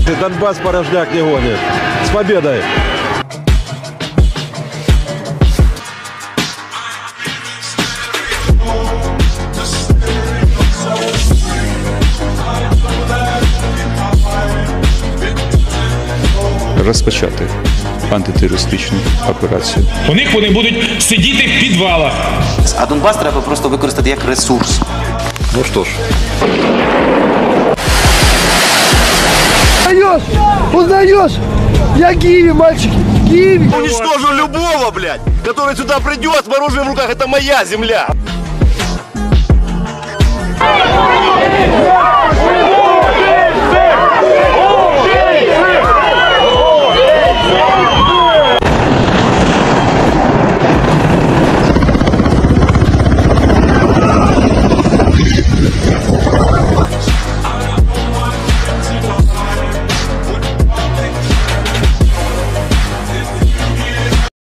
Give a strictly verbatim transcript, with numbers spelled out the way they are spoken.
Донбасс порожняк не гонит. С победой! Розпочати антитерористичну операцію. У них вони будуть сидіти в підвалах. А Донбас треба просто використати як ресурс. Ну що ж. Узнаешь? Узнаешь? Я Киеве, мальчики, Киеве. Уничтожу любого, блядь, который сюда придет с оружием в руках. Это моя земля.